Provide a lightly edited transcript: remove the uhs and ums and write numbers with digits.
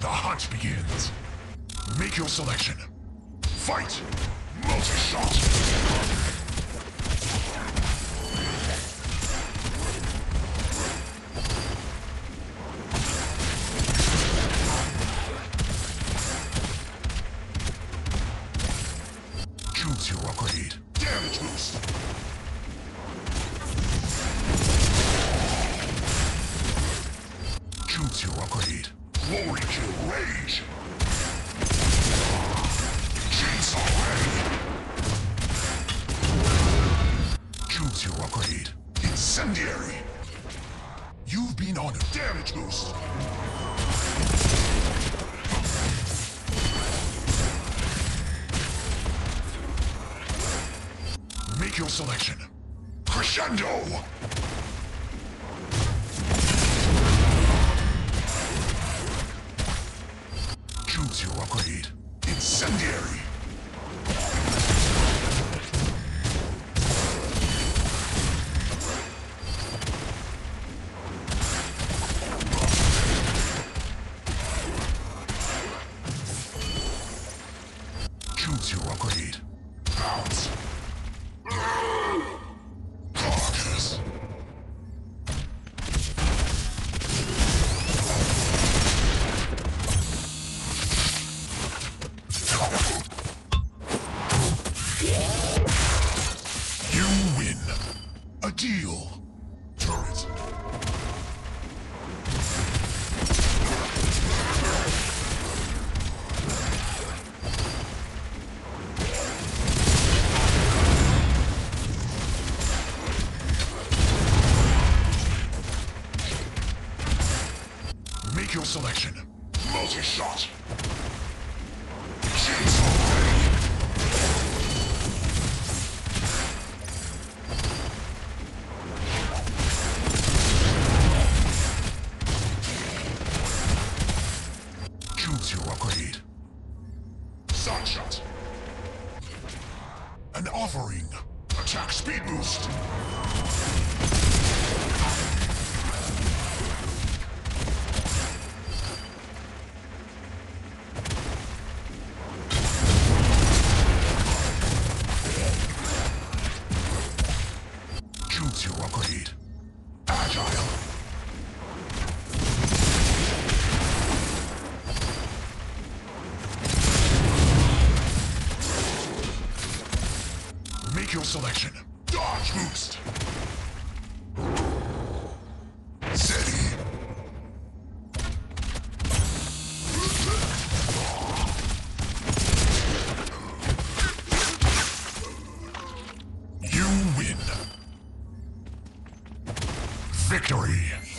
The hunt begins. Make your selection. Fight! Multi-shot! Choose your upgrade. Damage boost! Choose your upgrade. Glory kill rage! Chainsaw ray! Choose your upgrade. Incendiary! You've been honored. Damage boost! Make your selection. Crescendo! Choose your upgrade. Incendiary! Choose your upgrade. Bounce! Carcass! You win. A deal. Turret. Make your selection. Multi-shot. Chainsaw ray. Choose your upgrade. Sunshot. An offering. Attack speed boost. Choose your upgrade. Agile. Make your selection. Dodge boost. Steady. You win. Victory.